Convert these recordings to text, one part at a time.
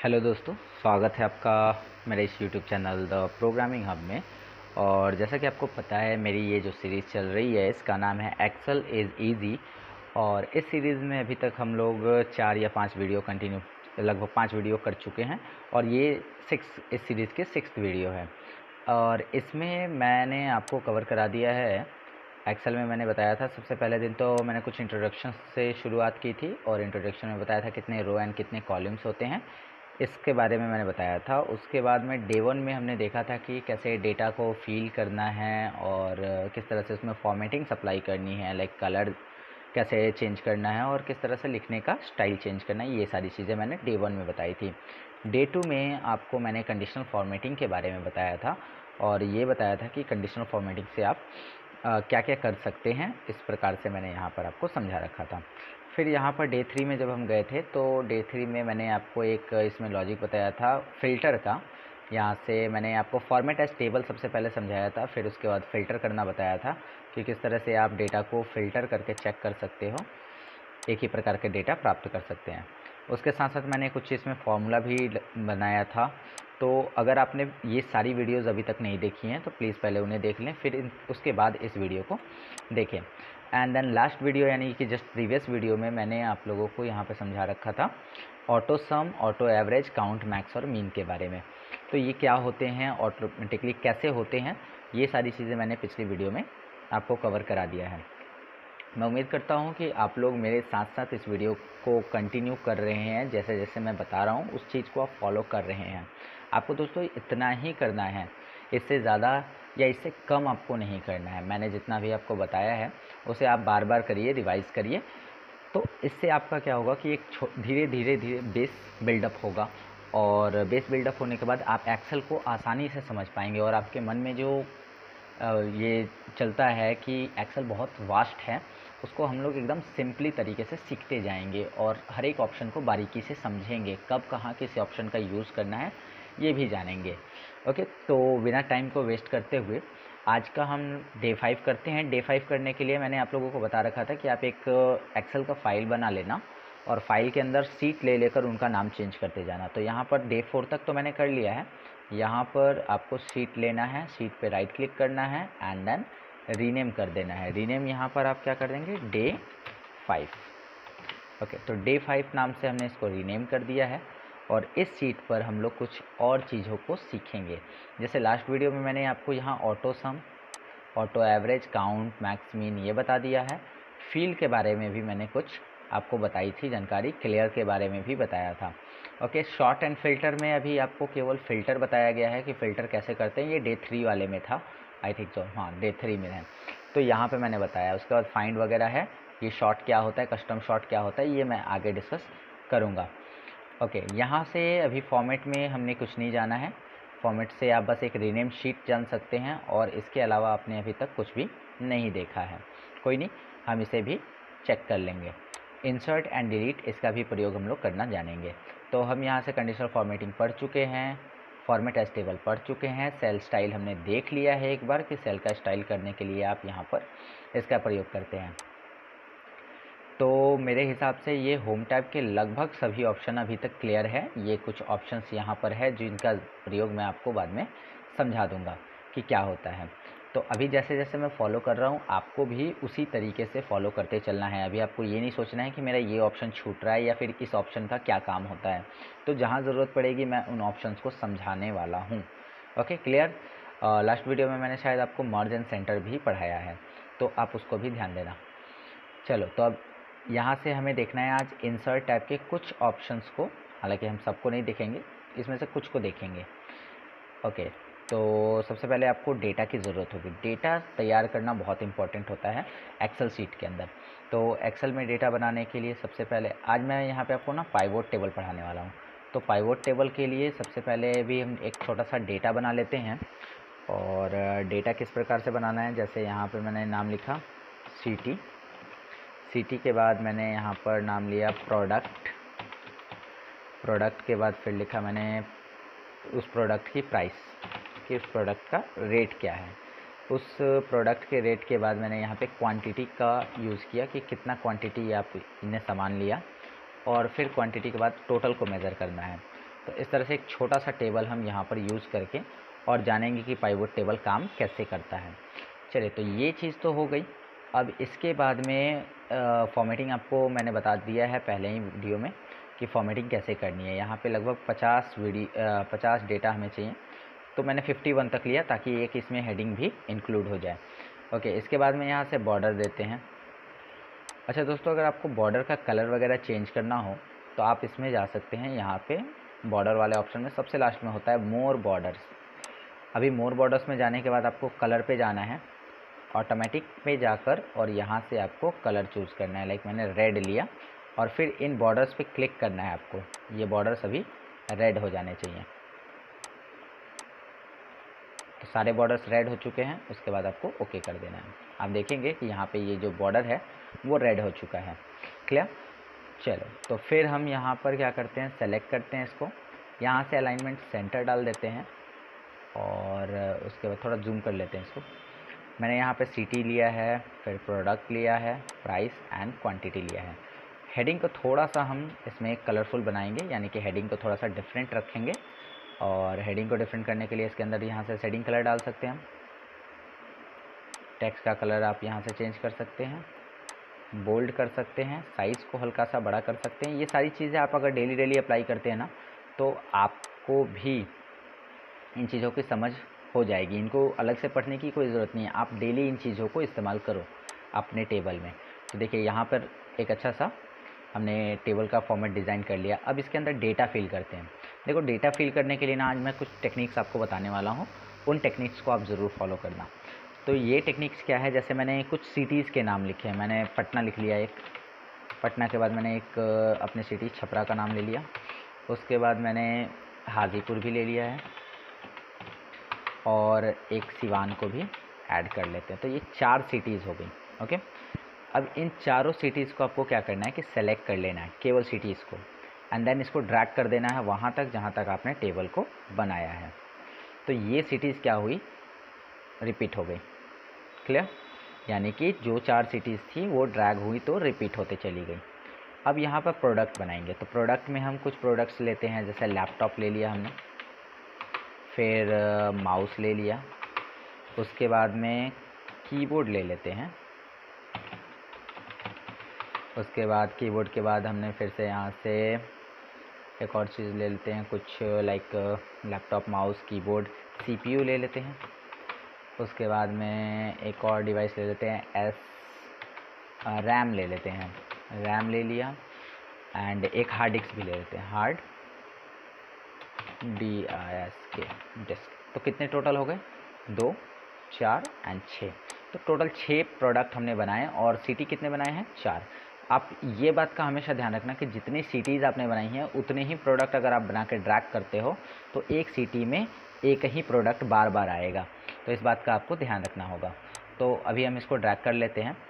Hello दोस्तों, स्वागत है आपका मेरे इस YouTube channel the programming hub में। और जैसा कि आपको पता है, मेरी ये जो सीरीज़ चल रही है इसका नाम है एक्सेल इज़ ईजी। और इस सीरीज़ में अभी तक हम लोग 4 या 5 वीडियो कंटिन्यू, लगभग 5 वीडियो कर चुके हैं। और ये इस सीरीज़ के 6th वीडियो है। और इसमें मैंने आपको कवर करा दिया है। एक्सेल में मैंने बताया था, सबसे पहले दिन तो मैंने कुछ इंट्रोडक्शन से शुरुआत की थी और इंट्रोडक्शन में बताया था कितने रो एंड कितने कॉलम्स होते हैं, इसके बारे में मैंने बताया था। उसके बाद में डे 1 में हमने देखा था कि कैसे डेटा को फ़ील करना है और किस तरह से उसमें फॉर्मेटिंग सप्लाई करनी है, लाइक कलर कैसे चेंज करना है और किस तरह से लिखने का स्टाइल चेंज करना है। ये सारी चीज़ें मैंने डे 1 में बताई थी। डे 2 में आपको मैंने कंडीशनल फॉर्मेटिंग के बारे में बताया था और ये बताया था कि कंडीशनल फॉर्मेटिंग से आप क्या क्या कर सकते हैं। इस प्रकार से मैंने यहाँ पर आपको समझा रखा था। फिर यहाँ पर डे 3 में जब हम गए थे तो डे 3 में मैंने आपको एक इसमें लॉजिक बताया था फ़िल्टर का। यहाँ से मैंने आपको फॉर्मेट एज टेबल सबसे पहले समझाया था, फिर उसके बाद फ़िल्टर करना बताया था कि किस तरह से आप डेटा को फ़िल्टर करके चेक कर सकते हो, एक ही प्रकार के डेटा प्राप्त कर सकते हैं। उसके साथ साथ मैंने कुछ इसमें फार्मूला भी बनाया था। तो अगर आपने ये सारी वीडियोज़ अभी तक नहीं देखी हैं तो प्लीज़ पहले उन्हें देख लें, फिर उसके बाद इस वीडियो को देखें। एंड देन लास्ट वीडियो यानी कि जस्ट प्रीवियस वीडियो में मैंने आप लोगों को यहाँ पे समझा रखा था auto sum, auto average, count, max और मीन के बारे में। तो ये क्या होते हैं, ऑटोमेटिकली कैसे होते हैं, ये सारी चीज़ें मैंने पिछली वीडियो में आपको कवर करा दिया है। मैं उम्मीद करता हूँ कि आप लोग मेरे साथ साथ इस वीडियो को कंटिन्यू कर रहे हैं, जैसे जैसे मैं बता रहा हूँ उस चीज़ को आप फॉलो कर रहे हैं। आपको दोस्तों इतना ही करना है, इससे ज़्यादा या इससे कम आपको नहीं करना है। मैंने जितना भी आपको बताया है उसे आप बार बार करिए, रिवाइज़ करिए। तो इससे आपका क्या होगा कि एक धीरे धीरे धीरे बेस बिल्डअप होगा और बेस बिल्डअप होने के बाद आप एक्सेल को आसानी से समझ पाएंगे। और आपके मन में जो ये चलता है कि एक्सेल बहुत वास्ट है, उसको हम लोग एकदम सिंपली तरीके से सीखते जाएंगे और हर एक ऑप्शन को बारीकी से समझेंगे, कब कहाँ किस ऑप्शन का यूज़ करना है ये भी जानेंगे। ओके, तो बिना टाइम को वेस्ट करते हुए आज का हम डे 5 करते हैं। डे 5 करने के लिए मैंने आप लोगों को बता रखा था कि आप एक एक्सेल का फ़ाइल बना लेना और फाइल के अंदर सीट ले लेकर उनका नाम चेंज करते जाना। तो यहाँ पर डे 4 तक तो मैंने कर लिया है। यहाँ पर आपको सीट लेना है, सीट पे राइट क्लिक करना है एंड देन रीनेम कर देना है। रीनेम यहाँ पर आप क्या कर देंगे, डे 5। ओके, तो डे 5 नाम से हमने इसको रीनेम कर दिया है। और इस सीट पर हम लोग कुछ और चीज़ों को सीखेंगे। जैसे लास्ट वीडियो में मैंने आपको यहाँ auto sum, auto average, count, max, mean ये बता दिया है। फील्ड के बारे में भी मैंने कुछ आपको बताई थी जानकारी, क्लियर के बारे में भी बताया था। ओके, शॉर्ट एंड फिल्टर में अभी आपको केवल फ़िल्टर बताया गया है कि फ़िल्टर कैसे करते हैं। ये डे 3 वाले में था, आई थिंक सो, हाँ डे 3 में है। तो यहाँ पे मैंने बताया। उसके बाद फाइंड वगैरह है, ये शॉर्ट क्या होता है, कस्टम शॉर्ट क्या होता है, ये मैं आगे डिस्कस करूँगा। ओके, यहाँ से अभी फॉर्मेट में हमने कुछ नहीं जाना है। फॉर्मेट से आप बस एक रीनेम शीट जान सकते हैं और इसके अलावा आपने अभी तक कुछ भी नहीं देखा है। कोई नहीं, हम इसे भी चेक कर लेंगे। इंसर्ट एंड डिलीट, इसका भी प्रयोग हम लोग करना जानेंगे। तो हम यहाँ से कंडीशनल फॉर्मेटिंग पढ़ चुके हैं, फॉर्मेट एज टेबल पढ़ चुके हैं, सेल स्टाइल हमने देख लिया है एक बार कि सेल का स्टाइल करने के लिए आप यहाँ पर इसका प्रयोग करते हैं। तो मेरे हिसाब से ये होम टैब के लगभग सभी ऑप्शन अभी तक क्लियर है। ये कुछ ऑप्शंस यहाँ पर है जिनका प्रयोग मैं आपको बाद में समझा दूँगा कि क्या होता है। तो अभी जैसे जैसे मैं फॉलो कर रहा हूँ आपको भी उसी तरीके से फॉलो करते चलना है। अभी आपको ये नहीं सोचना है कि मेरा ये ऑप्शन छूट रहा है या फिर इस ऑप्शन का क्या काम होता है। तो जहाँ ज़रूरत पड़ेगी मैं उन ऑप्शंस को समझाने वाला हूँ। Okay, clear. लास्ट वीडियो में मैंने शायद आपको मर्ज एंड सेंटर भी पढ़ाया है, तो आप उसको भी ध्यान देना। चलो, तो अब यहाँ से हमें देखना है आज इंसर्ट टैब के कुछ ऑप्शंस को। हालांकि हम सबको नहीं देखेंगे, इसमें से कुछ को देखेंगे। ओके, तो सबसे पहले आपको डेटा की ज़रूरत होगी। डेटा तैयार करना बहुत इंपॉर्टेंट होता है एक्सेल शीट के अंदर। तो एक्सेल में डेटा बनाने के लिए सबसे पहले आज मैं यहाँ पे आपको ना पाइवोट टेबल पढ़ाने वाला हूँ। तो पाइवोट टेबल के लिए सबसे पहले भी हम एक छोटा सा डेटा बना लेते हैं। और डेटा किस प्रकार से बनाना है, जैसे यहाँ पर मैंने नाम लिखा सिटी। सिटी के बाद मैंने यहाँ पर नाम लिया प्रोडक्ट। प्रोडक्ट के बाद फिर लिखा मैंने उस प्रोडक्ट की प्राइस, कि उस प्रोडक्ट का रेट क्या है। उस प्रोडक्ट के रेट के बाद मैंने यहाँ पे क्वांटिटी का यूज़ किया कि कितना क्वांटिटी आप इनने सामान लिया। और फिर क्वांटिटी के बाद टोटल को मेज़र करना है। तो इस तरह से एक छोटा सा टेबल हम यहाँ पर यूज़ करके और जानेंगे कि पाइवट टेबल काम कैसे करता है। चलिए, तो ये चीज़ तो हो गई। अब इसके बाद में फॉर्मेटिंग आपको मैंने बता दिया है पहले ही वीडियो में कि फॉर्मेटिंग कैसे करनी है। यहाँ पे लगभग 50 डेटा हमें चाहिए, तो मैंने 51 तक लिया ताकि एक इसमें हेडिंग भी इंक्लूड हो जाए। ओके, इसके बाद में यहाँ से बॉर्डर देते हैं। अच्छा दोस्तों, अगर आपको बॉर्डर का कलर वगैरह चेंज करना हो तो आप इसमें जा सकते हैं। यहाँ पे बॉर्डर वाले ऑप्शन में सबसे लास्ट में होता है मोर बॉर्डर्स। अभी मोर बॉर्डर्स में जाने के बाद आपको कलर पे जाना है, ऑटोमेटिक पे जाकर, और यहाँ से आपको कलर चूज़ करना है। लाइक मैंने रेड लिया और फिर इन बॉर्डर्स पे क्लिक करना है आपको। ये बॉर्डर्स अभी रेड हो जाने चाहिए। तो सारे बॉर्डर्स रेड हो चुके हैं, उसके बाद आपको ओके कर देना है। आप देखेंगे कि यहाँ पे ये जो बॉर्डर है वो रेड हो चुका है। क्लियर? चलो, तो फिर हम यहाँ पर क्या करते हैं, सेलेक्ट करते हैं इसको, यहाँ से अलाइनमेंट सेंटर डाल देते हैं और उसके बाद थोड़ा जूम कर लेते हैं इसको। मैंने यहाँ पे सिटी लिया है, फिर प्रोडक्ट लिया है, प्राइस एंड क्वांटिटी लिया है। हेडिंग को थोड़ा सा हम इसमें कलरफुल बनाएंगे, यानी कि हेडिंग को थोड़ा सा डिफरेंट रखेंगे। और हेडिंग को डिफरेंट करने के लिए इसके अंदर यहाँ से शेडिंग कलर डाल सकते हैं हम। टेक्स्ट का कलर आप यहाँ से चेंज कर सकते हैं, बोल्ड कर सकते हैं, साइज़ को हल्का सा बड़ा कर सकते हैं। ये सारी चीज़ें आप अगर डेली अप्लाई करते हैं ना, तो आपको भी इन चीज़ों की समझ हो जाएगी। इनको अलग से पढ़ने की कोई ज़रूरत नहीं है, आप डेली इन चीज़ों को इस्तेमाल करो अपने टेबल में। तो देखिए, यहाँ पर एक अच्छा सा हमने टेबल का फॉर्मेट डिज़ाइन कर लिया। अब इसके अंदर डेटा फिल करते हैं। देखो, डेटा फिल करने के लिए ना आज मैं कुछ टेक्निक्स आपको बताने वाला हूँ, उन टेक्निक्स को आप ज़रूर फॉलो करना। तो ये टेक्निक्स क्या है, जैसे मैंने कुछ सिटीज़ के नाम लिखे हैं। मैंने पटना लिख लिया एक, पटना के बाद मैंने एक अपने सिटी छपरा का नाम ले लिया, उसके बाद मैंने हाजीपुर भी ले लिया है और एक सिवान को भी ऐड कर लेते हैं। तो ये 4 सिटीज़ हो गई। ओके, अब इन चारों सिटीज़ को आपको क्या करना है कि सेलेक्ट कर लेना है, केवल सिटीज़ को, एंड देन इसको ड्रैग कर देना है वहाँ तक जहाँ तक आपने टेबल को बनाया है। तो ये सिटीज़ क्या हुई, रिपीट हो गई। क्लियर? यानी कि जो 4 सिटीज़ थी वो ड्रैग हुई तो रिपीट होते चली गई। अब यहाँ पर प्रोडक्ट बनाएंगे, तो प्रोडक्ट में हम कुछ प्रोडक्ट्स लेते हैं। जैसे लैपटॉप ले लिया हमने, फिर माउस ले लिया, उसके बाद में कीबोर्ड ले लेते हैं, उसके बाद कीबोर्ड के बाद हमने फिर से यहाँ से एक और चीज़ ले लेते हैं, कुछ like laptop, mouse, keyboard, CPU ले लेते हैं। उसके बाद में एक और डिवाइस ले लेते हैं, रैम ले लेते हैं, रैम ले लिया, एंड एक हार्ड डिस्क भी ले लेते हैं, हार्ड डिस्क। तो कितने टोटल हो गए, 2, 4 एंड 6। तो टोटल 6 प्रोडक्ट हमने बनाए। और सिटी कितने बनाए हैं, 4। आप ये बात का हमेशा ध्यान रखना कि जितनी सिटीज़ आपने बनाई हैं उतने ही प्रोडक्ट अगर आप बना के ड्रैग करते हो तो एक सिटी में एक ही प्रोडक्ट बार बार आएगा। तो इस बात का आपको ध्यान रखना होगा। तो अभी हम इसको ड्रैग कर लेते हैं।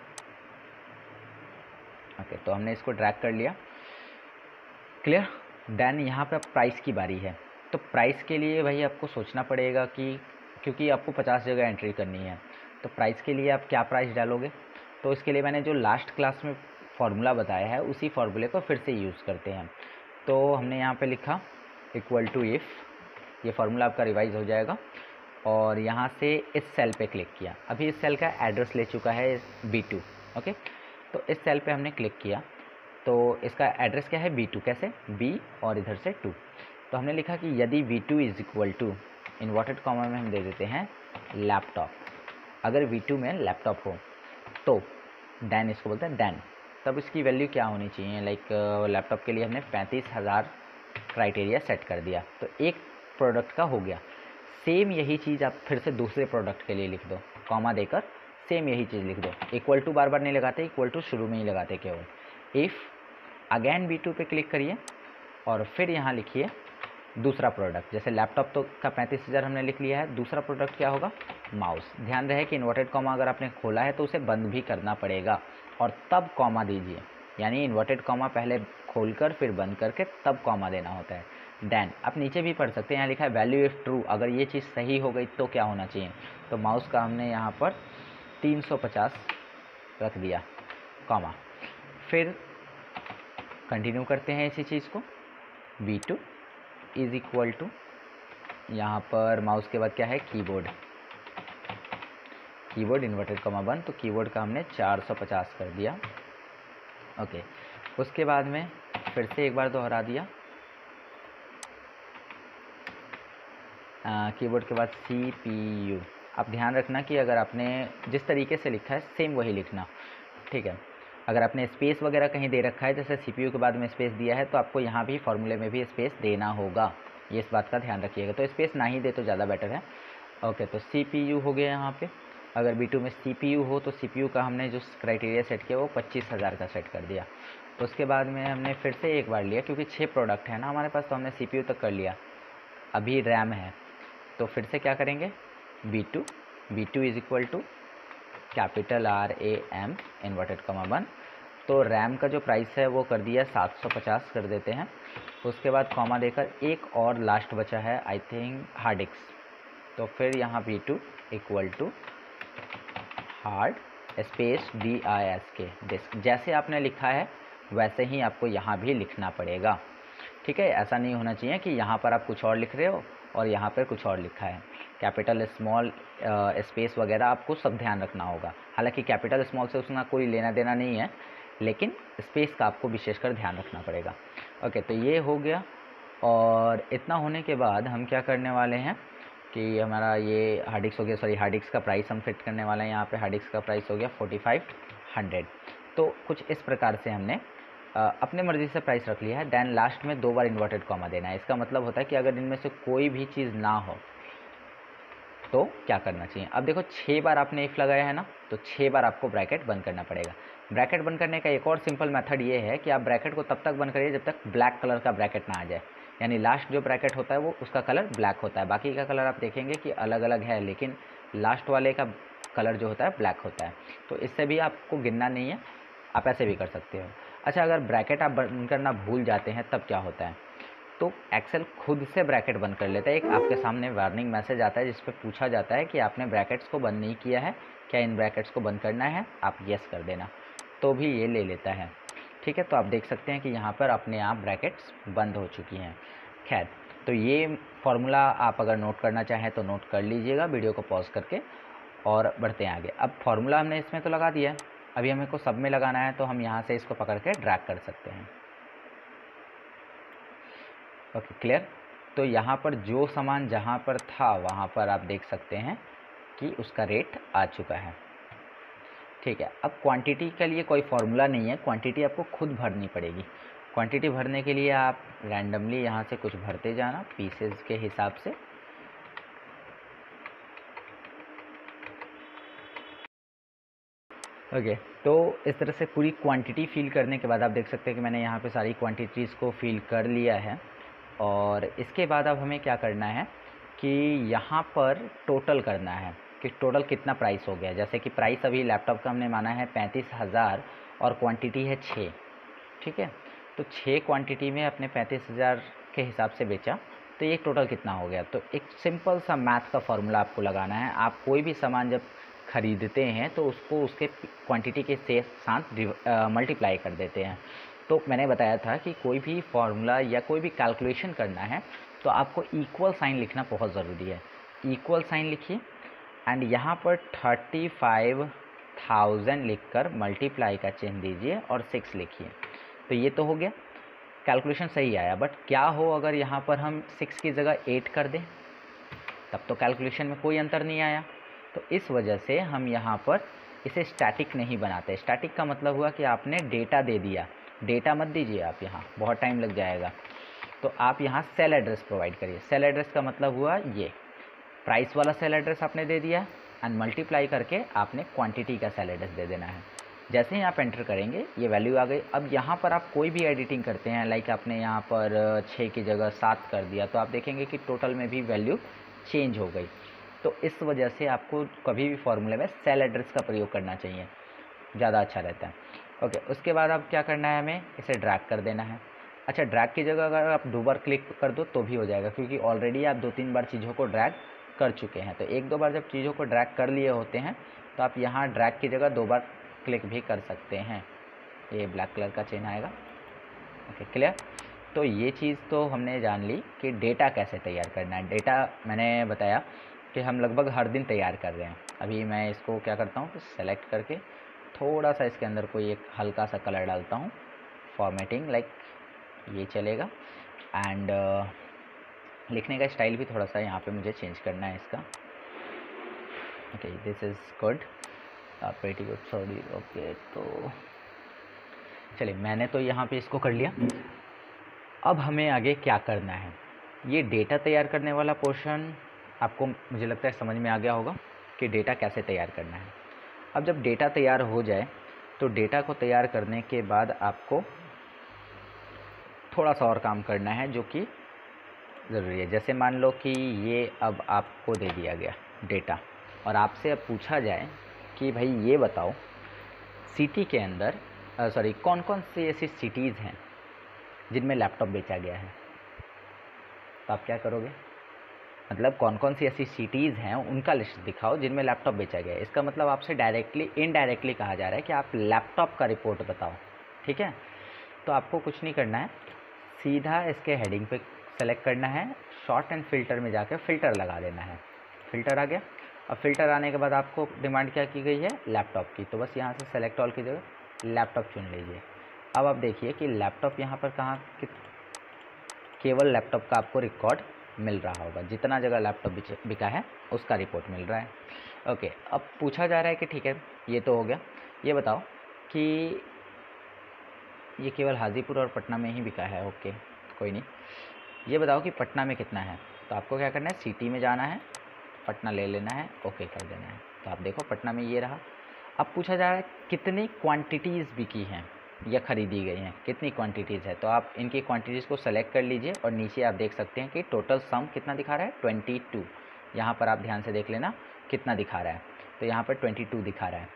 ओके, तो हमने इसको ड्रैग कर लिया। क्लियर? देन यहाँ पे अब प्राइस की बारी है। तो प्राइस के लिए भाई आपको सोचना पड़ेगा कि क्योंकि आपको 50 जगह एंट्री करनी है, तो प्राइस के लिए आप क्या प्राइस डालोगे। तो इसके लिए मैंने जो लास्ट क्लास में फार्मूला बताया है उसी फार्मूले को फिर से यूज़ करते हैं। तो हमने यहाँ पे लिखा इक्वल टू इफ़, ये फार्मूला आपका रिवाइज हो जाएगा, और यहाँ से इस सेल पे क्लिक किया। अभी इस सेल का एड्रेस ले चुका है B2। ओके, तो इस सेल पे हमने क्लिक किया, तो इसका एड्रेस क्या है, B2। कैसे, B और इधर से 2। तो हमने लिखा कि यदि V2 is equal to, inverted comma में हम दे देते हैं लैपटॉप। अगर V2 में लैपटॉप हो तो डैन, इसको बोलते हैं डैन। तब इसकी वैल्यू क्या होनी चाहिए, लाइक लैपटॉप के लिए हमने 35,000 क्राइटेरिया सेट कर दिया, तो एक प्रोडक्ट का हो गया। सेम यही चीज़ आप फिर से दूसरे प्रोडक्ट के लिए लिख दो, कॉमा देकर सेम यही चीज़ लिख दो। इक्वल टू बार बार नहीं लगाते, इक्वल टू शुरू में ही लगाते केवल। इफ़ अगेन B2 पे क्लिक करिए और फिर यहाँ लिखिए दूसरा प्रोडक्ट। जैसे लैपटॉप तो का 35,000 हमने लिख लिया है, दूसरा प्रोडक्ट क्या होगा, माउस। ध्यान रहे कि इन्वर्टेड कॉमा अगर आपने खोला है तो उसे बंद भी करना पड़ेगा और तब कॉमा दीजिए, यानी इन्वर्टेड कॉमा पहले खोलकर फिर बंद करके तब कॉमा देना होता है। डैन, आप नीचे भी पढ़ सकते हैं, यहाँ लिखा है वैल्यू इफ़ ट्रू, अगर ये चीज़ सही हो गई तो क्या होना चाहिए। तो माउस का हमने यहाँ पर 350 रख दिया, कॉमा। फिर कंटिन्यू करते हैं इसी चीज़ को, B2 इज इक्वल टू, यहाँ पर माउस के बाद क्या है, कीबोर्ड, कीबोर्ड इन्वर्टेड कॉमा 1, तो कीबोर्ड का हमने 450 कर दिया। ओके, उसके बाद में फिर से एक बार दोहरा दिया, कीबोर्ड के बाद CPU। आप ध्यान रखना कि अगर आपने जिस तरीके से लिखा है सेम वही लिखना, ठीक है। अगर आपने स्पेस वगैरह कहीं दे रखा है, जैसे CPU के बाद में स्पेस दिया है, तो आपको यहाँ भी फॉर्मूले में भी स्पेस देना होगा, ये इस बात का ध्यान रखिएगा। तो स्पेस ना ही दे तो ज़्यादा बेटर है। ओके, तो CPU हो गया यहाँ पे। अगर B2 में CPU हो तो CPU का हमने जो क्राइटेरिया सेट किया वो 25,000 का सेट कर दिया। उसके बाद में हमने फिर से एक बार लिया, क्योंकि 6 प्रोडक्ट है ना हमारे पास, तो हमने CPU तक कर लिया, अभी रैम है, तो फिर से क्या करेंगे, B2 is equal to capital RAM inverted comma 1। तो रैम का जो प्राइस है वो कर दिया 750 कर देते हैं। उसके बाद कॉमा देकर एक और लास्ट बचा है आई थिंक हार्ड डिस्क, तो फिर यहाँ B2 equal to hard space DISK disk. जैसे आपने लिखा है वैसे ही आपको यहाँ भी लिखना पड़ेगा, ठीक है। ऐसा नहीं होना चाहिए कि यहाँ पर आप कुछ और लिख रहे हो और यहाँ पर कुछ और लिखा है। कैपिटल स्मॉल स्पेस वगैरह आपको सब ध्यान रखना होगा। हालांकि कैपिटल स्मॉल से उसका कोई लेना देना नहीं है, लेकिन स्पेस का आपको विशेषकर ध्यान रखना पड़ेगा। ओके, तो ये हो गया। और इतना होने के बाद हम क्या करने वाले हैं कि हमारा ये हार्ड डिस्क हो गया, सॉरी हार्ड डिस्क का प्राइस हम फिट करने वाले हैं। यहाँ पे हार्ड डिस्क का प्राइस हो गया 4500। तो कुछ इस प्रकार से हमने अपने मर्ज़ी से प्राइस रख लिया है। देन लास्ट में 2 बार इन्वर्टेड कॉमा देना है। इसका मतलब होता है कि अगर इनमें से कोई भी चीज़ ना हो तो क्या करना चाहिए। अब देखो 6 बार आपने इफ़ लगाया है ना, तो 6 बार आपको ब्रैकेट बंद करना पड़ेगा। ब्रैकेट बंद करने का एक और सिंपल मेथड ये है कि आप ब्रैकेट को तब तक बंद करिए जब तक ब्लैक कलर का ब्रैकेट ना आ जाए, यानी लास्ट जो ब्रैकेट होता है वो उसका कलर ब्लैक होता है। बाकी का कलर आप देखेंगे कि अलग अलग है, लेकिन लास्ट वाले का कलर जो होता है ब्लैक होता है। तो इससे भी आपको गिनना नहीं है, आप ऐसे भी कर सकते हो। अच्छा, अगर ब्रैकेट आप बंद करना भूल जाते हैं तब क्या होता है, तो एक्सेल खुद से ब्रैकेट बंद कर लेता है। एक आपके सामने वार्निंग मैसेज आता है जिस पर पूछा जाता है कि आपने ब्रैकेट्स को बंद नहीं किया है, क्या इन ब्रैकेट्स को बंद करना है, आप यस कर देना, तो भी ये ले लेता है, ठीक है। तो आप देख सकते हैं कि यहाँ पर अपने आप ब्रैकेट्स बंद हो चुकी हैं। खैर, तो ये फार्मूला आप अगर नोट करना चाहें तो नोट कर लीजिएगा वीडियो को पॉज करके, और बढ़ते हैं आगे। अब फार्मूला हमने इसमें तो लगा दिया है, अभी हमें को सब में लगाना है, तो हम यहाँ से इसको पकड़ के ड्रैग कर सकते हैं। Okay, clear. तो यहाँ पर जो सामान जहाँ पर था वहाँ पर आप देख सकते हैं कि उसका रेट आ चुका है, ठीक है। अब क्वांटिटी के लिए कोई फार्मूला नहीं है, क्वांटिटी आपको खुद भरनी पड़ेगी। क्वांटिटी भरने के लिए आप रैंडमली यहाँ से कुछ भरते जाना पीसेस के हिसाब से। ओके, तो इस तरह से पूरी क्वांटिटी फिल करने के बाद आप देख सकते हैं कि मैंने यहाँ पे सारी क्वांटिटीज़ को फिल कर लिया है। और इसके बाद अब हमें क्या करना है कि यहाँ पर टोटल करना है कि टोटल कितना प्राइस हो गया। जैसे कि प्राइस अभी लैपटॉप का हमने माना है 35,000 और क्वांटिटी है 6, ठीक है। तो 6 क्वांटिटी में अपने 35,000 के हिसाब से बेचा, तो ये टोटल कितना हो गया। तो एक सिंपल सा मैथ का फॉर्मूला आपको लगाना है। आप कोई भी सामान जब खरीदते हैं तो उसको उसके क्वांटिटी के साथ मल्टीप्लाई कर देते हैं। तो मैंने बताया था कि कोई भी फार्मूला या कोई भी कैलकुलेशन करना है तो आपको इक्वल साइन लिखना बहुत ज़रूरी है। इक्वल साइन लिखिए एंड यहाँ पर 35,000 लिखकर मल्टीप्लाई का चिन्ह दीजिए और 6 लिखिए। तो ये तो हो गया, कैलकुलेशन सही आया। बट क्या हो अगर यहाँ पर हम 6 की जगह 8 कर दें, तब तो कैलकुलेशन में कोई अंतर नहीं आया। तो इस वजह से हम यहाँ पर इसे स्टैटिक नहीं बनाते। स्टैटिक का मतलब हुआ कि आपने डेटा दे दिया, डेटा मत दीजिए आप, यहाँ बहुत टाइम लग जाएगा। तो आप यहाँ सेल एड्रेस प्रोवाइड करिए। सेल एड्रेस का मतलब हुआ ये प्राइस वाला सेल एड्रेस आपने दे दिया एंड मल्टीप्लाई करके आपने क्वांटिटी का सेल एड्रेस दे देना है। जैसे ही आप एंटर करेंगे ये वैल्यू आ गई। अब यहाँ पर आप कोई भी एडिटिंग करते हैं, लाइक आपने यहाँ पर 6 की जगह 7 कर दिया, तो आप देखेंगे कि टोटल में भी वैल्यू चेंज हो गई। तो इस वजह से आपको कभी भी फॉर्मूले में सेल एड्रेस का प्रयोग करना चाहिए, ज़्यादा अच्छा रहता है। ओके, उसके बाद अब क्या करना है, हमें इसे ड्रैग कर देना है। अच्छा, ड्रैग की जगह अगर आप 2 बार क्लिक कर दो तो भी हो जाएगा, क्योंकि ऑलरेडी आप 2-3 बार चीज़ों को ड्रैग कर चुके हैं। तो 1-2 बार जब चीज़ों को ड्रैग कर लिए होते हैं तो आप यहाँ ड्रैग की जगह 2 बार क्लिक भी कर सकते हैं। ये ब्लैक कलर का चिन्ह आएगा। Okay, clear. तो ये चीज़ तो हमने जान ली कि डेटा कैसे तैयार करना है। डेटा मैंने बताया कि हम लगभग हर दिन तैयार कर रहे हैं। अभी मैं इसको क्या करता हूँ कि सेलेक्ट करके थोड़ा सा इसके अंदर कोई एक हल्का सा कलर डालता हूँ, फॉर्मेटिंग लाइक ये चलेगा। एंड लिखने का स्टाइल भी थोड़ा सा यहाँ पे मुझे चेंज करना है इसका। Okay, this is good, very good, sorry. Okay, तो चलिए मैंने तो यहाँ पे इसको कर लिया। अब हमें आगे क्या करना है, ये डेटा तैयार करने वाला पोर्शन आपको मुझे लगता है समझ में आ गया होगा कि डेटा कैसे तैयार करना है। अब जब डेटा तैयार हो जाए तो डेटा को तैयार करने के बाद आपको थोड़ा सा और काम करना है जो कि ज़रूरी है। जैसे मान लो कि ये अब आपको दे दिया गया डेटा और आपसे अब पूछा जाए कि भाई ये बताओ सिटी के अंदर कौन कौन सी ऐसी सिटीज़ हैं जिनमें लैपटॉप बेचा गया है, तो आप क्या करोगे? मतलब कौन कौन सी ऐसी सिटीज़ हैं उनका लिस्ट दिखाओ जिनमें लैपटॉप बेचा गया है। इसका मतलब आपसे डायरेक्टली इनडायरेक्टली कहा जा रहा है कि आप लैपटॉप का रिपोर्ट बताओ। ठीक है, तो आपको कुछ नहीं करना है, सीधा इसके हेडिंग पे सेलेक्ट करना है, शॉर्ट एंड फिल्टर में जाकर फ़िल्टर लगा देना है। फ़िल्टर आ गया। अब फ़िल्टर आने के बाद आपको डिमांड क्या की गई है? लैपटॉप की। तो बस यहाँ से सेलेक्ट ऑल की जगह लैपटॉप चुन लीजिए। अब आप देखिए कि लैपटॉप यहाँ पर कहाँ, केवल लैपटॉप का आपको रिकॉर्ड मिल रहा होगा। जितना जगह लैपटॉप बिका है उसका रिपोर्ट मिल रहा है। ओके, अब पूछा जा रहा है कि ठीक है ये तो हो गया, ये बताओ कि ये केवल हाजीपुर और पटना में ही बिका है। ओके, कोई नहीं, ये बताओ कि पटना में कितना है। तो आपको क्या करना है, सिटी में जाना है, पटना ले लेना है, ओके कर देना है। तो आप देखो पटना में ये रहा। अब पूछा जा रहा है कितनी क्वांटिटीज़ बिकी हैं या ख़रीदी गई हैं, कितनी क्वांटिटीज़ है। तो आप इनकी क्वांटिटीज़ को सेलेक्ट कर लीजिए और नीचे आप देख सकते हैं कि टोटल सम कितना दिखा रहा है, 22। यहाँ पर आप ध्यान से देख लेना कितना दिखा रहा है। तो यहाँ पर 22 दिखा रहा है।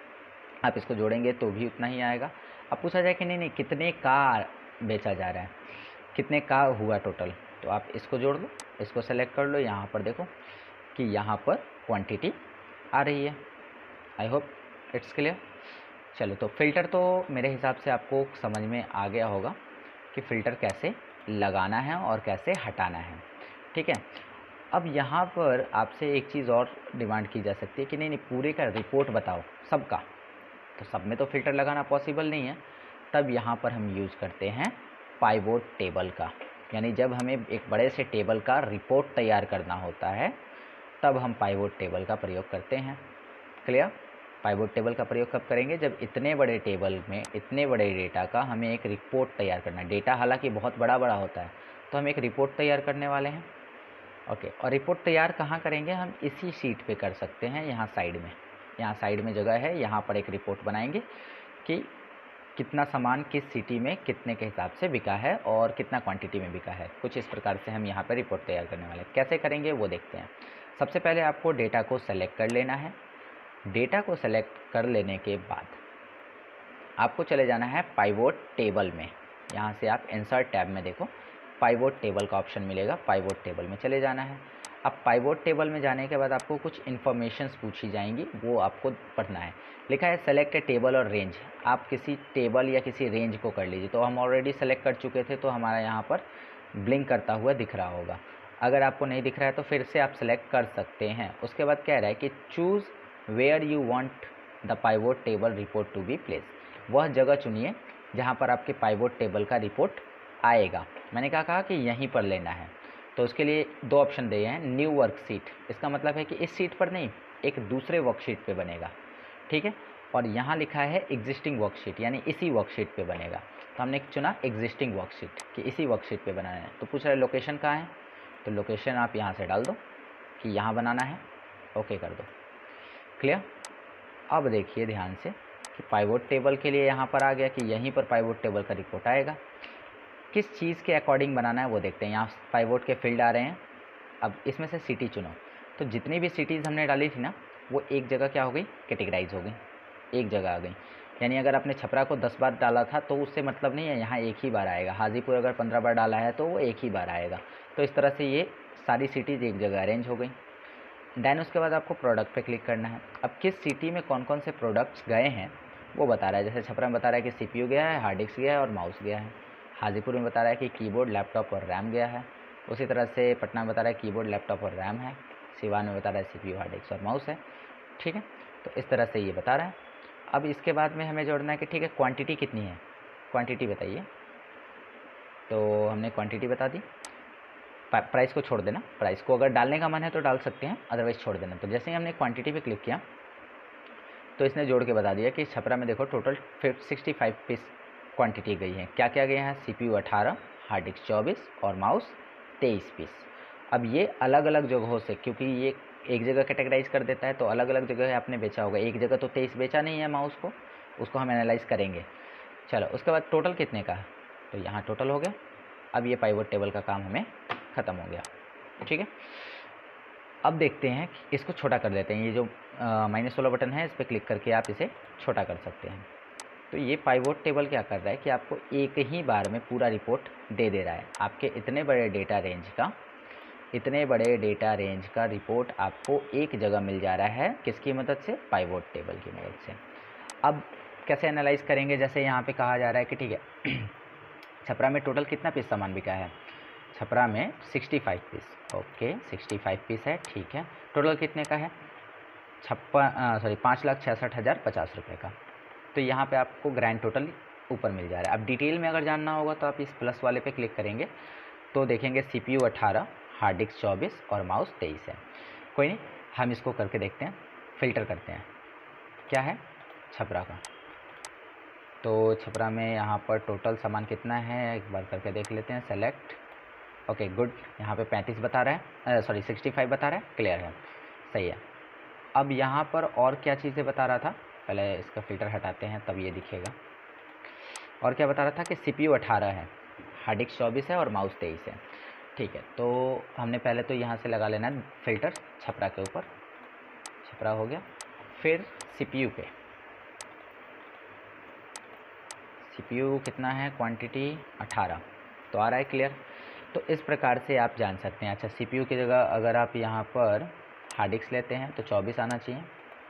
आप इसको जोड़ेंगे तो भी उतना ही आएगा। अब पूछा जाए कि नहीं कितने का बेचा जा रहा है, कितने का हुआ टोटल, तो आप इसको जोड़ लो, इसको सेलेक्ट कर लो। यहाँ पर देखो कि यहाँ पर क्वांटिटी आ रही है। I hope it's clear. चलो, तो फ़िल्टर तो मेरे हिसाब से आपको समझ में आ गया होगा कि फ़िल्टर कैसे लगाना है और कैसे हटाना है। ठीक है, अब यहाँ पर आपसे एक चीज़ और डिमांड की जा सकती है कि नहीं पूरे का रिपोर्ट बताओ सबका। तो सब में तो फ़िल्टर लगाना पॉसिबल नहीं है, तब यहाँ पर हम यूज़ करते हैं पाइवोट टेबल का। यानी जब हमें एक बड़े से टेबल का रिपोर्ट तैयार करना होता है तब हम पाइवोट टेबल का प्रयोग करते हैं। क्लियर? पाइवोट टेबल का प्रयोग कब करेंगे? जब इतने बड़े टेबल में इतने बड़े डेटा का हमें एक रिपोर्ट तैयार करना है। डेटा हालांकि बहुत बड़ा बड़ा होता है, तो हम एक रिपोर्ट तैयार करने वाले हैं। ओके, और रिपोर्ट तैयार कहाँ करेंगे? हम इसी शीट पे कर सकते हैं, यहाँ साइड में। यहाँ साइड में जगह है, यहाँ पर एक रिपोर्ट बनाएंगे कि कितना सामान किस सिटी में कितने के हिसाब से बिका है और कितना क्वांटिटी में बिका है। कुछ इस प्रकार से हम यहाँ पर रिपोर्ट तैयार करने वाले हैं। कैसे करेंगे वो देखते हैं। सबसे पहले आपको डेटा को सेलेक्ट कर लेना है। डेटा को सेलेक्ट कर लेने के बाद आपको चले जाना है पाइवोट टेबल में। यहाँ से आप इंसर्ट टैब में देखो पाइवोट टेबल का ऑप्शन मिलेगा, पाइवोट टेबल में चले जाना है। अब पाइवोट टेबल में जाने के बाद आपको कुछ इन्फॉर्मेशंस पूछी जाएंगी, वो आपको पढ़ना है। लिखा है सेलेक्ट ए टेबल और रेंज। आप किसी टेबल या किसी रेंज को कर लीजिए। तो हम ऑलरेडी सेलेक्ट कर चुके थे तो हमारा यहाँ पर ब्लिंक करता हुआ दिख रहा होगा। अगर आपको नहीं दिख रहा है तो फिर से आप सेलेक्ट कर सकते हैं। उसके बाद कह रहा है कि choose where you want the pivot table report to be place. वह जगह चुनिए जहाँ पर आपके पाइवोट टेबल का रिपोर्ट आएगा। मैंने क्या कहा कि यहीं पर लेना है। तो उसके लिए दो ऑप्शन दिए हैं, न्यू वर्कशीट। इसका मतलब है कि इस सीट पर नहीं, एक दूसरे वर्कशीट पे बनेगा। ठीक है, और यहाँ लिखा है एग्जिस्टिंग वर्कशीट, यानी इसी वर्कशीट पे बनेगा। तो हमने चुना एग्जिस्टिंग वर्कशीट कि इसी वर्कशीट पे बनाना है। तो पूछ रहा है लोकेशन कहाँ है, तो लोकेशन आप यहाँ से डाल दो कि यहाँ बनाना है, ओके कर दो। क्लियर? अब देखिए ध्यान से कि पाइवोट टेबल के लिए यहाँ पर आ गया कि यहीं पर पाइवोट टेबल का रिपोर्ट आएगा। किस चीज़ के अकॉर्डिंग बनाना है वो देखते हैं। यहाँ पाइवोट के फील्ड आ रहे हैं। अब इसमें से सिटी चुनो। तो जितनी भी सिटीज़ हमने डाली थी ना वो एक जगह क्या हो गई, कैटेगराइज हो गई, एक जगह आ गई। यानी अगर आपने छपरा को 10 बार डाला था तो उससे मतलब नहीं है, यहाँ एक ही बार आएगा। हाजीपुर अगर 15 बार डाला है तो वो एक ही बार आएगा। तो इस तरह से ये सारी सिटीज़ एक जगह अरेंज हो गई। देन उसके बाद आपको प्रोडक्ट पे क्लिक करना है। अब किस सिटी में कौन कौन से प्रोडक्ट्स गए हैं वो बता रहा है। जैसे छपरा में बता रहा है कि CPU गया है, हार्ड डिस्क गया है और माउस गया है। हाजीपुर में बता रहा है कि कीबोर्ड, लैपटॉप और रैम गया है। उसी तरह से पटना में बता रहा है कीबोर्ड, लैपटॉप और रैम है। सिवान में बता रहा है CPU, हार्ड डिस्क और माउस है। ठीक है, तो इस तरह से ये बता रहा है। अब इसके बाद में हमें जोड़ना है कि ठीक है क्वांटिटी कितनी है, क्वांटिटी बताइए। तो हमने क्वांटिटी बता दी। प्राइस को छोड़ देना, प्राइस को अगर डालने का मन है तो डाल सकते हैं, अदरवाइज़ छोड़ देना। तो जैसे ही हमने क्वांटिटी पे क्लिक किया तो इसने जोड़ के बता दिया कि छपरा में देखो टोटल 65 पीस क्वांटिटी गई है। क्या क्या गया है? CPU 18, हार्ड डिस्क 24 और माउस 23 पीस। अब ये अलग अलग जगहों से, क्योंकि ये एक जगह कैटेगराइज कर देता है तो अलग अलग जगह आपने बेचा होगा। एक जगह तो 23 बेचा नहीं है माउस को, उसको हम एनालाइज करेंगे। चलो उसके बाद टोटल कितने का है, तो यहाँ टोटल हो गया। अब ये पाइवट टेबल का काम हमें ख़त्म हो गया। ठीक है, अब देखते हैं इसको छोटा कर देते हैं। ये जो -16 बटन है इस पर क्लिक करके आप इसे छोटा कर सकते हैं। तो ये पाइवट टेबल क्या कर रहा है कि आपको एक ही बार में पूरा रिपोर्ट दे रहा है। आपके इतने बड़े डेटा रेंज का रिपोर्ट आपको एक जगह मिल जा रहा है। किसकी मदद से? पाइवट टेबल की मदद से। अब कैसे एनालाइज करेंगे? जैसे यहाँ पे कहा जा रहा है कि ठीक है छपरा में टोटल कितना पीस सामान बिका है? छपरा में 65 पीस। ओके, 65 पीस है, ठीक है। टोटल कितने का है? 5,66,050 रुपये का। तो यहाँ पे आपको ग्रैंड टोटल ऊपर मिल जा रहा है। अब डिटेल में अगर जानना होगा तो आप इस प्लस वाले पे क्लिक करेंगे तो देखेंगे CPU 18, हार्ड डिस्क 24 और माउस 23 है। कोई नहीं, हम इसको करके देखते हैं, फ़िल्टर करते हैं क्या है छपरा का। तो छपरा में यहाँ पर टोटल सामान कितना है एक बार करके देख लेते हैं। सेलेक्ट, ओके गुड, यहाँ पे 35 बता रहा है, 65 बता रहा है, क्लियर है, सही है। अब यहाँ पर और क्या चीज़ें बता रहा था, पहले इसका फ़िल्टर हटाते हैं तब ये दिखेगा। और क्या बता रहा था कि CPU 18 है, हार्ड डिस्क 24 है और माउस 23 है। ठीक है, तो हमने पहले तो यहाँ से लगा लेना है फ़िल्टर छपरा के ऊपर। छपरा हो गया, फिर CPU पे। CPU कितना है? क्वांटिटी 18, तो आ रहा है क्लियर। तो इस प्रकार से आप जान सकते हैं। अच्छा, CPU की जगह अगर आप यहाँ पर हार्ड डिस्क लेते हैं तो 24 आना चाहिए,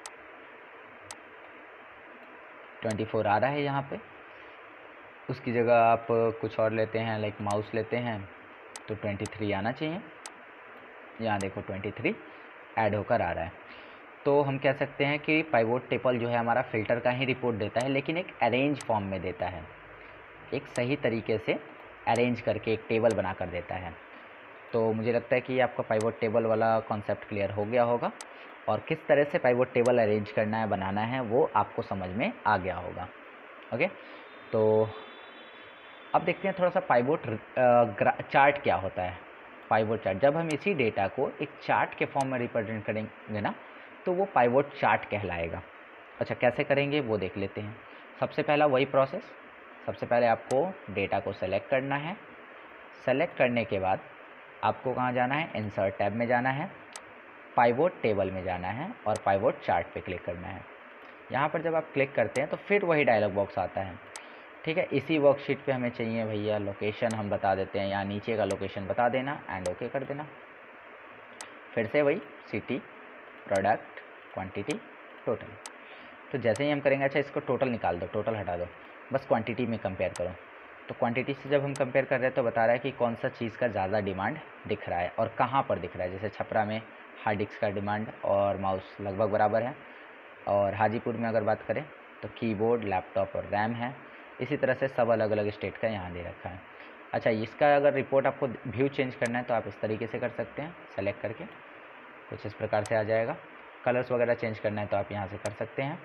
24 आ रहा है यहाँ पे। उसकी जगह आप कुछ और लेते हैं, लाइक माउस लेते हैं तो 23 आना चाहिए। यहाँ देखो 23 ऐड होकर आ रहा है। तो हम कह सकते हैं कि पाइवट टेबल जो है हमारा फ़िल्टर का ही रिपोर्ट देता है, लेकिन एक अरेंज फॉर्म में देता है। एक सही तरीके से अरेंज करके एक टेबल बना कर देता है। तो मुझे लगता है कि आपका पाइवट टेबल वाला कॉन्सेप्ट क्लियर हो गया होगा, और किस तरह से पाइवट टेबल अरेंज करना है, बनाना है, वो आपको समझ में आ गया होगा। ओके, तो अब देखते हैं थोड़ा सा पाइवट चार्ट क्या होता है। पाइवट चार्ट, जब हम इसी डेटा को एक चार्ट के फॉर्म में रिप्रेजेंट करेंगे ना, तो वो पाइवट चार्ट कहलाएगा। अच्छा, कैसे करेंगे वो देख लेते हैं। सबसे पहला वही प्रोसेस, सबसे पहले आपको डेटा को सेलेक्ट करना है। सेलेक्ट करने के बाद आपको कहाँ जाना है? इंसर्ट टैब में जाना है, पाइवट टेबल में जाना है और पाइवट चार्ट पे क्लिक करना है। यहाँ पर जब आप क्लिक करते हैं तो फिर वही डायलॉग बॉक्स आता है। ठीक है, इसी वर्कशीट पे हमें चाहिए भैया लोकेशन, हम बता देते हैं, यहाँ नीचे का लोकेशन बता देना एंड ओके कर देना। फिर से वही सिटी, प्रोडक्ट, क्वांटिटी, टोटल। तो जैसे ही हम करेंगे, अच्छा इसको टोटल निकाल दो, टोटल हटा दो, बस क्वांटिटी में कंपेयर करो। तो क्वांटिटी से जब हम कंपेयर कर रहे हैं तो बता रहा है कि कौन सा चीज़ का ज़्यादा डिमांड दिख रहा है और कहाँ पर दिख रहा है। जैसे छपरा में हार्ड डिस्क का डिमांड और माउस लगभग बराबर है, और हाजीपुर में अगर बात करें तो कीबोर्ड, लैपटॉप और रैम है। इसी तरह से सब अलग अलग स्टेट का यहाँ दे रखा है। अच्छा, इसका अगर रिपोर्ट आपको व्यू चेंज करना है तो आप इस तरीके से कर सकते हैं, सेलेक्ट करके कुछ इस प्रकार से आ जाएगा। कलर्स वगैरह चेंज करना है तो आप यहाँ से कर सकते हैं,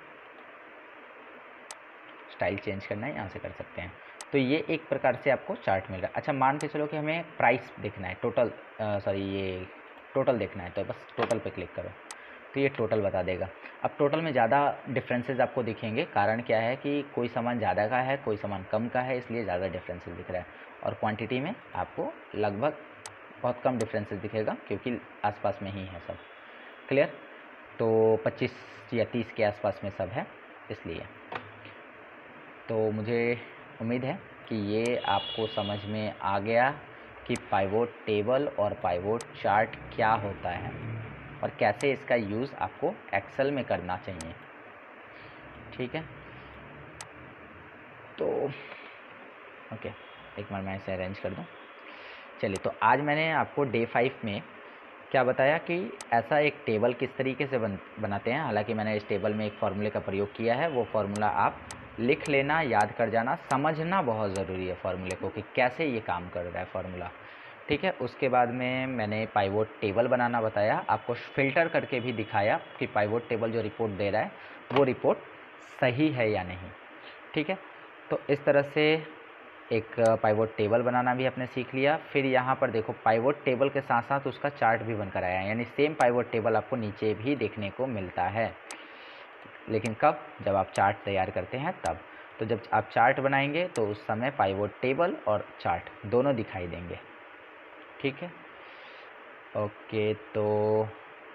स्टाइल चेंज करना है यहाँ से कर सकते हैं। तो ये एक प्रकार से आपको चार्ट मिल रहा है। अच्छा, मान के चलो कि हमें प्राइस देखना है, ये टोटल देखना है, तो बस टोटल पे क्लिक करो तो ये टोटल बता देगा। अब टोटल में ज़्यादा डिफरेंसेस आपको दिखेंगे, कारण क्या है कि कोई सामान ज़्यादा का है, कोई सामान कम का है, इसलिए ज़्यादा डिफरेंसेस दिख रहा है। और क्वांटिटी में आपको लगभग बहुत कम डिफरेंसेस दिखेगा, क्योंकि आसपास में ही है सब। क्लियर? तो 25 या 30 के आसपास में सब है, इसलिए। तो मुझे उम्मीद है कि ये आपको समझ में आ गया कि पाइवट टेबल और पाइवट चार्ट क्या होता है और कैसे इसका यूज़ आपको एक्सेल में करना चाहिए। ठीक है, तो ओके। एक बार मैं इसे अरेंज कर दूँ। चलिए, तो आज मैंने आपको डे 5 में क्या बताया कि ऐसा एक टेबल किस तरीके से बनाते हैं। हालांकि मैंने इस टेबल में एक फार्मूले का प्रयोग किया है, वो फार्मूला आप लिख लेना, याद कर जाना, समझना बहुत ज़रूरी है फार्मूले को कि कैसे ये काम कर रहा है फार्मूला, ठीक है। उसके बाद में मैंने पाइवोट टेबल बनाना बताया, आपको फ़िल्टर करके भी दिखाया कि पाइवोट टेबल जो रिपोर्ट दे रहा है वो रिपोर्ट सही है या नहीं, ठीक है। तो इस तरह से एक पाइवोट टेबल बनाना भी आपने सीख लिया। फिर यहाँ पर देखो पाइवोट टेबल के साथ साथ उसका चार्ट भी बनकर आया है, यानी सेम पाइवोट टेबल आपको नीचे भी देखने को मिलता है, लेकिन कब? जब आप चार्ट तैयार करते हैं तब। तो जब आप चार्ट बनाएंगे तो उस समय पाइवोट टेबल और चार्ट दोनों दिखाई देंगे, ठीक है। ओके, तो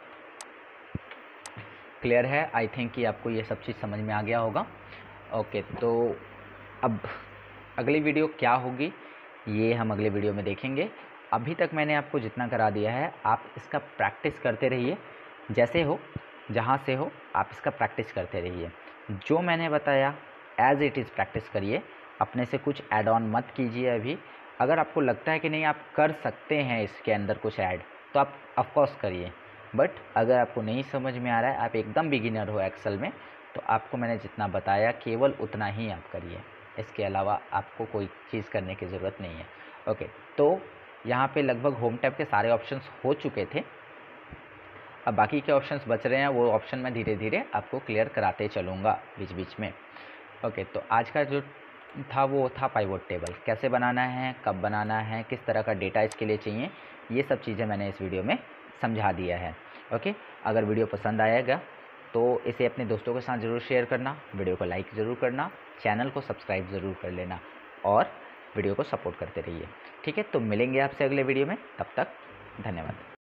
क्लियर है, आई थिंक कि आपको ये सब चीज़ समझ में आ गया होगा। ओके, तो अब अगली वीडियो क्या होगी ये हम अगले वीडियो में देखेंगे। अभी तक मैंने आपको जितना करा दिया है आप इसका प्रैक्टिस करते रहिए, जैसे हो जहाँ से हो आप इसका प्रैक्टिस करते रहिए। जो मैंने बताया एज़ इट इज़ प्रैक्टिस करिए, अपने से कुछ ऐड ऑन मत कीजिए अभी। अगर आपको लगता है कि नहीं आप कर सकते हैं इसके अंदर कुछ ऐड, तो आप ऑफकोर्स करिए, बट अगर आपको नहीं समझ में आ रहा है, आप एकदम बिगिनर हो एक्सेल में, तो आपको मैंने जितना बताया केवल उतना ही आप करिए, इसके अलावा आपको कोई चीज़ करने की ज़रूरत नहीं है। ओके, तो यहाँ पे लगभग होम टैब के सारे ऑप्शंस हो चुके थे, अब बाकी के ऑप्शंस बच रहे हैं, वो ऑप्शन मैं धीरे धीरे आपको क्लियर कराते चलूँगा बीच बीच में। ओके, तो आज का जो था वो था पाइवोट टेबल कैसे बनाना है, कब बनाना है, किस तरह का डेटा इसके लिए चाहिए, ये सब चीज़ें मैंने इस वीडियो में समझा दिया है। ओके, अगर वीडियो पसंद आएगा तो इसे अपने दोस्तों के साथ ज़रूर शेयर करना, वीडियो को लाइक ज़रूर करना, चैनल को सब्सक्राइब ज़रूर कर लेना और वीडियो को सपोर्ट करते रहिए, ठीक है। तो मिलेंगे आपसे अगले वीडियो में, तब तक धन्यवाद।